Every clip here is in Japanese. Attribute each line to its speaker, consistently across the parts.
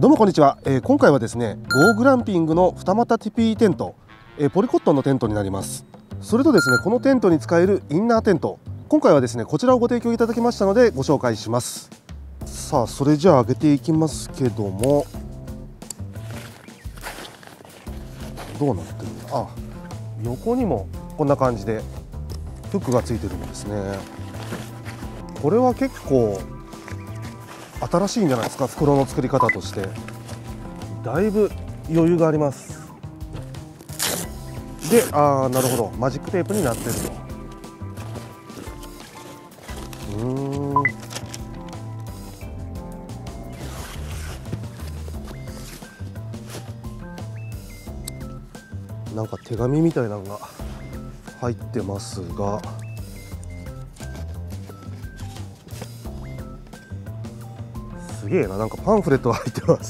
Speaker 1: どうもこんにちは。今回はですね、ゴーグランピングの二股ティピーテント、ポリコットンのテントになります。それとですね、このテントに使えるインナーテント、今回はですねこちらをご提供いただきましたのでご紹介します。さあ、それじゃあ開けていきますけども、どうなってるんだ。あ、横にもこんな感じでフックがついてるんですね。これは結構新しいんじゃないですか。袋の作り方としてだいぶ余裕があります。で、なるほど、マジックテープになってると。なんか手紙みたいなのが入ってますが、すげえな、なんかパンフレットが入ってます。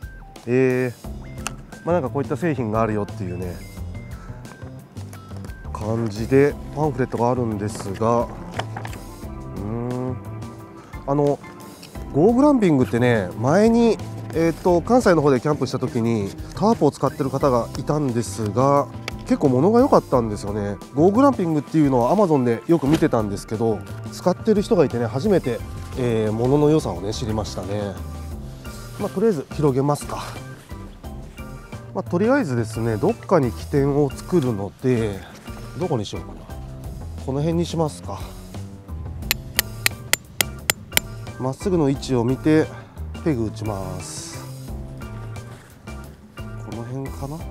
Speaker 1: なんかこういった製品があるよっていうね感じでパンフレットがあるんですが、ゴーグランピングってね、前に関西の方でキャンプした時にタープを使ってる方がいたんですが、結構物が良かったんですよね。ゴーグランピングっていうのは Amazon でよく見てたんですけど、使ってる人がいてね、初めて、物の良さをね知りましたね。とりあえず広げますか。とりあえずですね、どっかに起点を作るので、どこにしようかな。この辺にしますか。まっすぐの位置を見てペグ打ちます。この辺かな。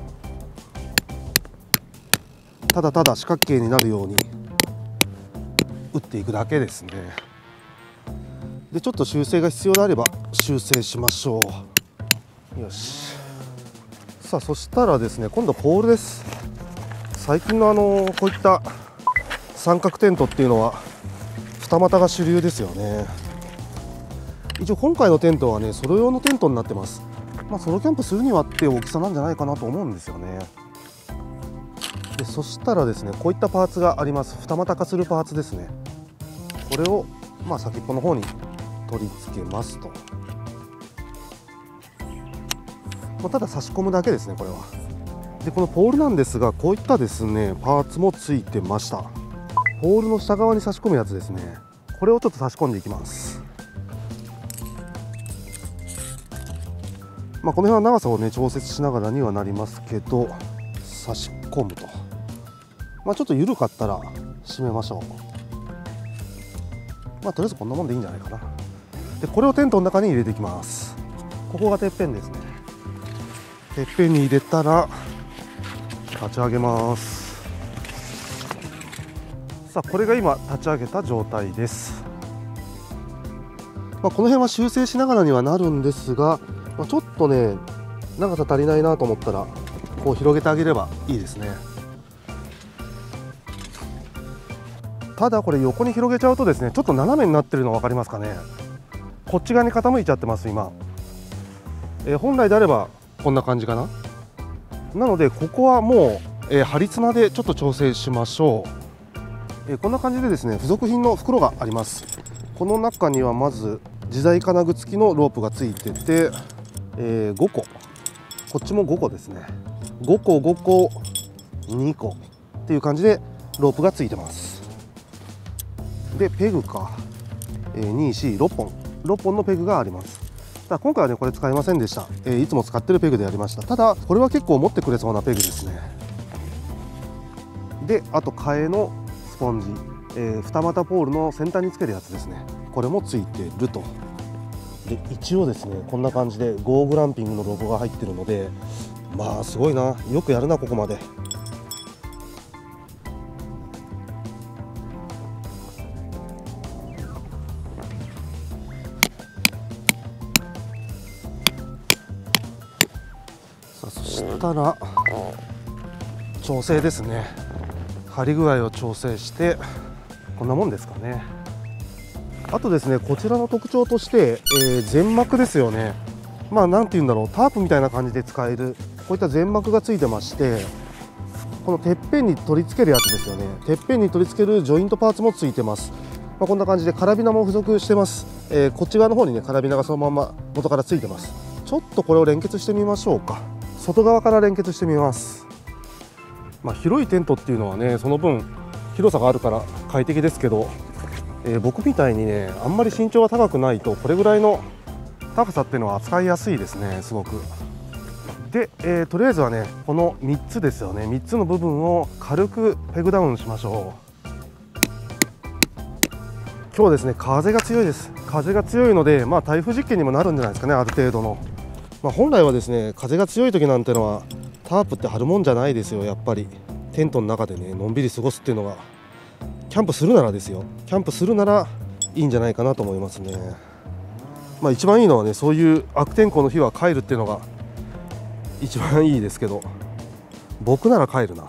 Speaker 1: ただただ四角形になるように打っていくだけですね。で、ちょっと修正が必要であれば修正しましょう。よし。さあ、そしたらですね、今度ポールです。最近のこういった三角テントっていうのは二股が主流ですよね。一応今回のテントはね、ソロ用のテントになってます。ソロキャンプするにはって大きさなんじゃないかなと思うんですよね。で、そしたらですね、こういったパーツがあります。二股化するパーツですね。これを先っぽの方に取り付けますと。ただ差し込むだけですね、これは。で、このポールなんですが、こういったですねパーツもついてました。ポールの下側に差し込むやつですね。これをちょっと差し込んでいきます。この辺は長さをね調節しながらにはなりますけど、差し込むと、ちょっと緩かったら締めましょう。とりあえずこんなもんでいいんじゃないかな。で、これをテントの中に入れていきます。ここがてっぺんですね。てっぺんに入れたら立ち上げます。さあ、これが今立ち上げた状態です。この辺は修正しながらにはなるんですが、ちょっとね長さ足りないなと思ったらこう広げてあげればいいですね。ただこれ横に広げちゃうとですね、ちょっと斜めになってるの分かりますかね。こっち側に傾いちゃってます今。本来であればこんな感じかな。なのでここはもう、針綱でちょっと調整しましょう。こんな感じでですね、付属品の袋があります。この中にはまず自在金具付きのロープがついてて、5個、こっちも5個ですね。5個5個2個っていう感じでロープがついてます。で、ペグか、2、4、6本のペグがあります。ただ今回はねこれ使いませんでした。いつも使ってるペグでやりました。ただこれは結構持ってくれそうなペグですね。で、あと替えのスポンジ、二股ポールの先端につけるやつですね。これもついてると。で、一応ですねこんな感じでゴーグランピングのロゴが入ってるので、すごいな、よくやるなここまで。さあ、そしたら調整ですね。張り具合を調整してこんなもんですかね。あとですね、こちらの特徴として、全膜ですよね。なんて言うんだろう、タープみたいな感じで使えるこういった全膜がついてまして、このてっぺんに取り付けるやつですよね。てっぺんに取り付けるジョイントパーツもついてます。こんな感じでカラビナも付属してます。こっち側の方にねカラビナがそのまま元からついてます。 ちょっとこれを連結してみましょうか。外側から連結してみます。広いテントっていうのはね、その分広さがあるから快適ですけど、僕みたいにね、あんまり身長が高くないとこれぐらいの高さっていうのは扱いやすいですね、すごく。で、とりあえずはね、この3つですよね、3つの部分を軽くペグダウンしましょう。今日はですね、風が強いです。風が強いので、台風実験にもなるんじゃないですかね、ある程度の。本来はですね、風が強い時なんてのはタープって張るもんじゃないですよ。やっぱりテントの中でね、のんびり過ごすっていうのが、キャンプするならですよ、キャンプするならいいんじゃないかなと思いますね。一番いいのはね、そういう悪天候の日は帰るっていうのが一番いいですけど、僕なら帰るな。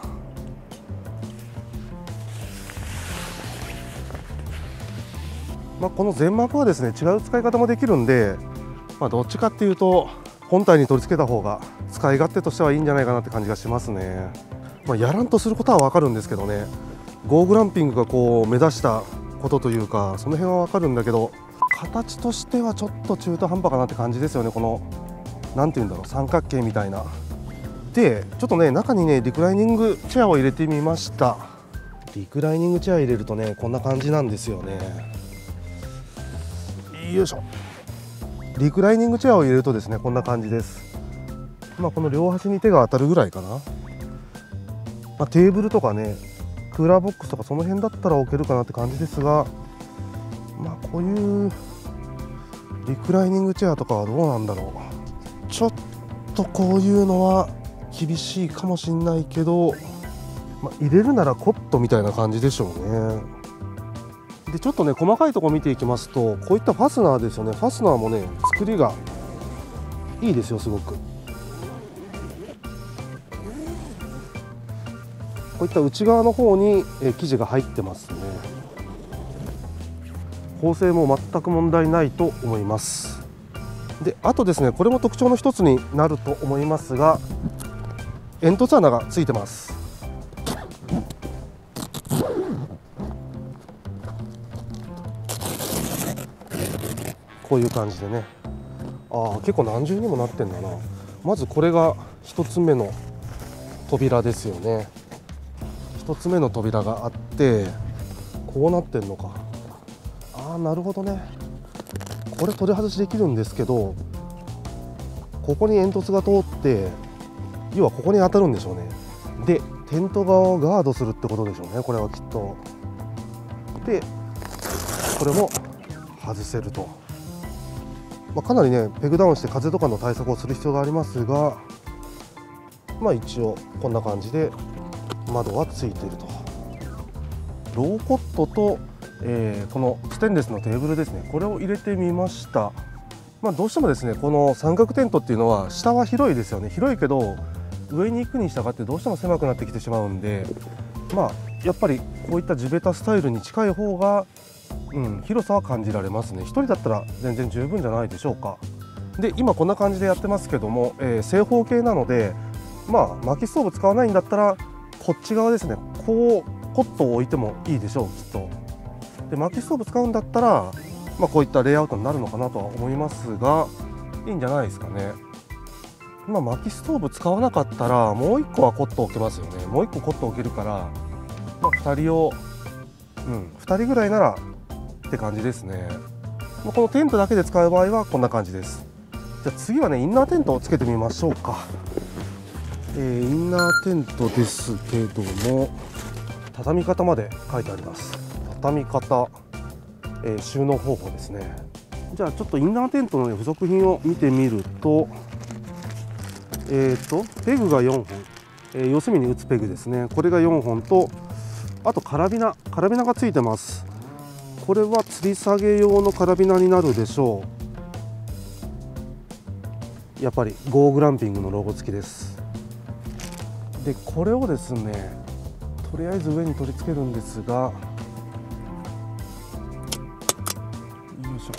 Speaker 1: この全幕はですね、違う使い方もできるんで、どっちかっていうと本体に取り付けた方が使い勝手としてはいいんじゃないかなって感じがしますね。やらんとすることは分かるんですけどね、ゴーグランピングがこう目指したことというか、その辺は分かるんだけど、形としてはちょっと中途半端かなって感じですよね。このなんていうんだろう、三角形みたいな。でちょっとね、中にねリクライニングチェアを入れてみました。リクライニングチェア入れるとね、こんな感じなんですよね。よいしょ。リクライニングチェアを入れるとですね、こんな感じです。この両端に手が当たるぐらいかな。テーブルとかね、クーラーボックスとかその辺だったら置けるかなって感じですが、こういうリクライニングチェアとかはどうなんだろう。ちょっとこういうのは厳しいかもしれないけど、入れるならコットみたいな感じでしょうね。でちょっとね、細かいところ見ていきますと、こういったファスナーですよね。ファスナーもね、作りがいいですよ、すごく。こういった内側の方に生地が入ってますね。縫製も全く問題ないと思います。であとですね、これも特徴の一つになると思いますが、煙突穴がついてます。こういう感じでね、結構何重にもなってんだな。まずこれが1つ目の扉ですよね。1つ目の扉があって、こうなってんのか。なるほどね。これ取り外しできるんですけど、ここに煙突が通って、要はここに当たるんでしょうね。でテント側をガードするってことでしょうね、これはきっと。でこれも外せると。かなりね、ペグダウンして風とかの対策をする必要がありますが、一応こんな感じで窓はついていると。ローコットと、このステンレスのテーブルですね、これを入れてみました。どうしてもですね、この三角テントっていうのは下は広いですよね。広いけど上に行くに従ってどうしても狭くなってきてしまうんで、やっぱりこういった地べたスタイルに近い方が広さは感じられますね。1人だったら全然十分じゃないでしょうか。で今こんな感じでやってますけども、正方形なので、薪ストーブ使わないんだったらこっち側ですね、こうコットを置いてもいいでしょう、きっと。で薪ストーブ使うんだったら、こういったレイアウトになるのかなとは思いますが、いいんじゃないですかね。薪ストーブ使わなかったらもう1個はコット置けますよね。もう1個コット置けるから、2人を2人ぐらいならって感じですね。このテントだけで使う場合はこんな感じです。じゃあ次はね、インナーテントをつけてみましょうか。インナーテントですけども、畳み方まで書いてあります。畳み方、収納方法ですね。じゃあちょっとインナーテントの、付属品を見てみると、ペグが4本、四隅に打つペグですね、これが4本と、あとカラビナがついてます。これは吊り下げ用のカラビナになるでしょう。やっぱりゴーグランピングのロゴ付きです。でこれをですね、とりあえず上に取り付けるんですが、よいし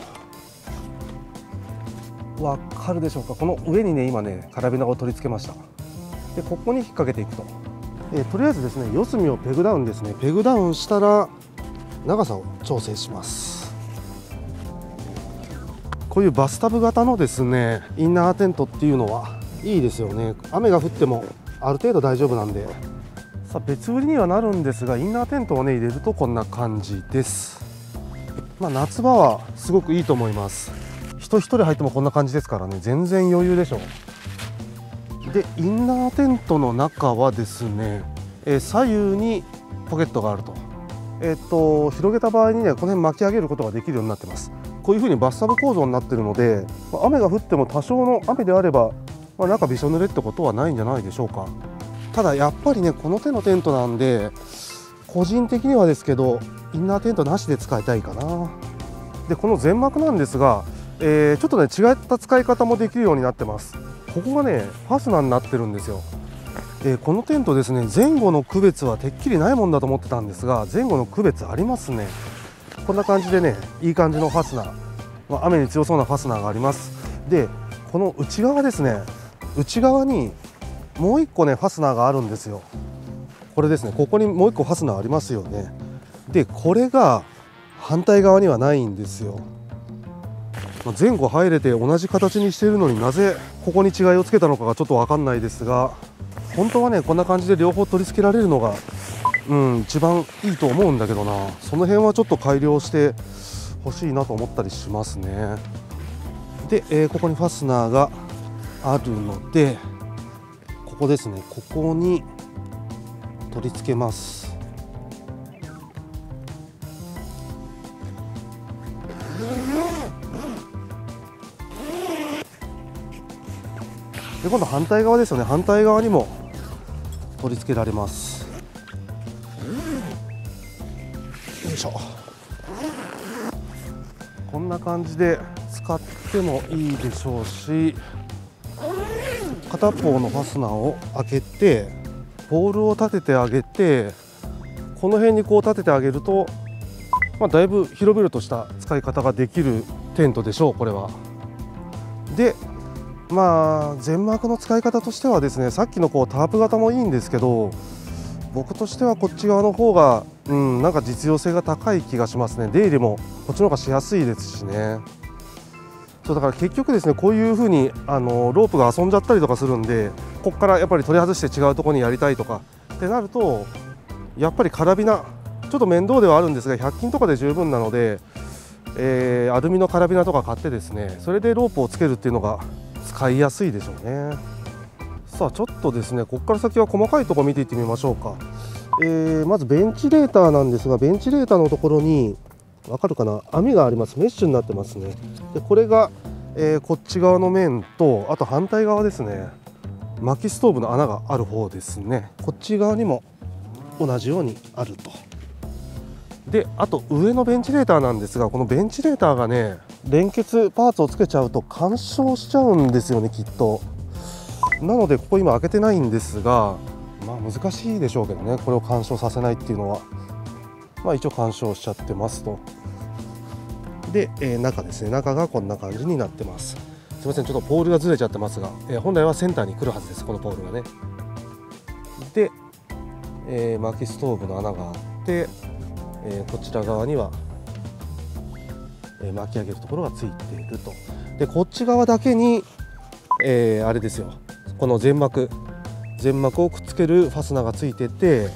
Speaker 1: ょ、わかるでしょうか。この上にね、今ねカラビナを取り付けました。でここに引っ掛けていくと、とりあえずですね、四隅をペグダウンですね。ペグダウンしたら長さを調整します。 こういうバスタブ型のですねインナーテントっていうのはいいですよね。雨が降ってもある程度大丈夫なんで。さあ別売りにはなるんですが、インナーテントをね入れるとこんな感じです。夏場はすごくいいと思います。人一人入ってもこんな感じですからね、全然余裕でしょう。でインナーテントの中はですね、左右にポケットがあると。広げた場合にね、この辺巻き上げることができるようになってます。こういう風にバスタブ構造になっているので、雨が降っても多少の雨であれば、中びしょ濡れってことはないんじゃないでしょうか。ただやっぱりね、この手のテントなんで、個人的にはですけどインナーテントなしで使いたいかな。でこの全幕なんですが、ちょっとね違った使い方もできるようになってます。ここがねファスナーになってるんですよ。このテントですね、前後の区別はてっきりないもんだと思ってたんですが、前後の区別ありますね。こんな感じでね、いい感じのファスナー、雨に強そうなファスナーがあります。でこの内側ですね、内側にもう1個ねファスナーがあるんですよ。これですね、ここにもう1個ファスナーありますよね。でこれが反対側にはないんですよ。前後入れて同じ形にしているのになぜここに違いをつけたのかがちょっと分かんないですが、本当はねこんな感じで両方取り付けられるのが一番いいと思うんだけどな。その辺はちょっと改良してほしいなと思ったりしますね。で、ここにファスナーがあるので、ここですね、ここに取り付けます。で今度反対側ですよね、反対側にも取り付けられます。よいしょ。こんな感じで使ってもいいでしょうし、片方のファスナーを開けてポールを立ててあげて、この辺にこう立ててあげると、だいぶ広々とした使い方ができるテントでしょう、これは。で全幕の使い方としてはですね、さっきのこうタープ型もいいんですけど、僕としてはこっち側の方がなんか実用性が高い気がしますね。出入りもこっちの方がしやすいですしね。そうだから結局ですね、こういう風にロープが遊んじゃったりとかするんで、ここからやっぱり取り外して違うところにやりたいとかってなると、やっぱりカラビナちょっと面倒ではあるんですが、100均とかで十分なので、アルミのカラビナとか買ってですね、それでロープをつけるっていうのが使いやすいでしょうね。さあちょっとですね、ここから先は細かいところ見ていってみましょうか。まずベンチレーターなんですが、ベンチレーターのところにわかるかな、網があります。メッシュになってますね。でこれが、こっち側の面と、あと反対側ですね、薪ストーブの穴がある方ですね。こっち側にも同じようにあると。であと上のベンチレーターなんですが、このベンチレーターがね、連結パーツをつけちゃうと干渉しちゃうんですよね、きっと。なのでここ今開けてないんですが、難しいでしょうけどね、これを干渉させないっていうのは。一応干渉しちゃってますと。で、中ですね、中がこんな感じになってます。すみません、ちょっとポールがずれちゃってますが、本来はセンターに来るはずです、このポールがね。で、薪ストーブの穴があって、こちら側には、巻き上げるところがついていると。でこっち側だけに、あれですよ、この全幕をくっつけるファスナーがついてて、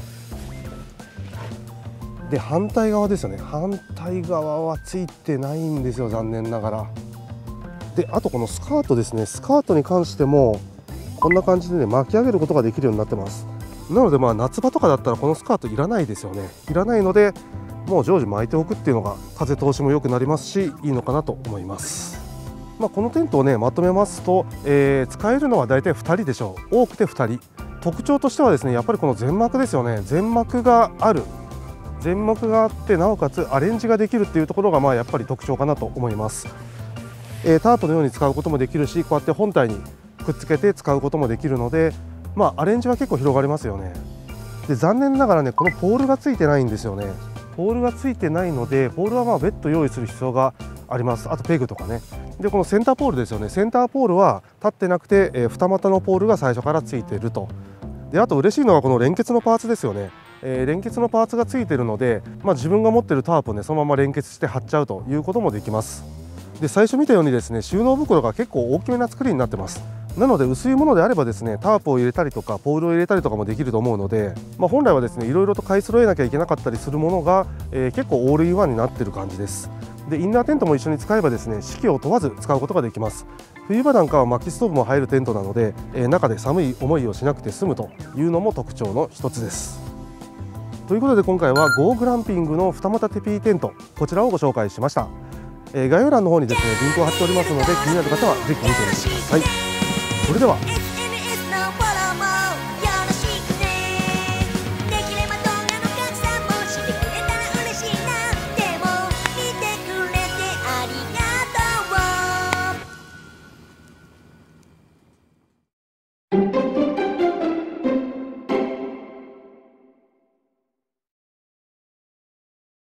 Speaker 1: で反対側ですよね、反対側はついてないんですよ、残念ながら。であとこのスカートですね、スカートに関してもこんな感じでね、巻き上げることができるようになってます。なので夏場とかだったらこのスカートいらないですよね。いらないので、もう常時巻いておくっていうのが風通しも良くなりますし、いいのかなと思います。このテントをねまとめますと、使えるのは大体2人でしょう。多くて2人。特徴としてはですね、やっぱりこの全幕ですよね。全幕があってなおかつアレンジができるっていうところがやっぱり特徴かなと思います。タープのように使うこともできるし、こうやって本体にくっつけて使うこともできるので、アレンジは結構広がりますよね。で残念ながらね、このポールがついてないんですよね。ポールがついてないので、ポールは別途用意する必要があります。あとペグとかね。でこのセンターポールですよね、センターポールは立ってなくて、二股のポールが最初からついていると。であと嬉しいのはこの連結のパーツですよね。連結のパーツがついているので、自分が持っているタープをねそのまま連結して貼っちゃうということもできます。 で最初見たようにですね、収納袋が結構大きめな作りになってます。なので薄いものであればですね、タープを入れたりとかポールを入れたりとかもできると思うので、本来はですねいろいろと買い揃えなきゃいけなかったりするものが、結構オールインワンになってる感じです。でインナーテントも一緒に使えばですね、四季を問わず使うことができます。冬場なんかは薪ストーブも入るテントなので、中で寒い思いをしなくて済むというのも特徴の一つです。ということで今回はゴーグランピングの二股テピーテント、こちらをご紹介しました。概要欄の方にですねリンクを貼っておりますので、気になる方はぜひ見てみてください。それでは。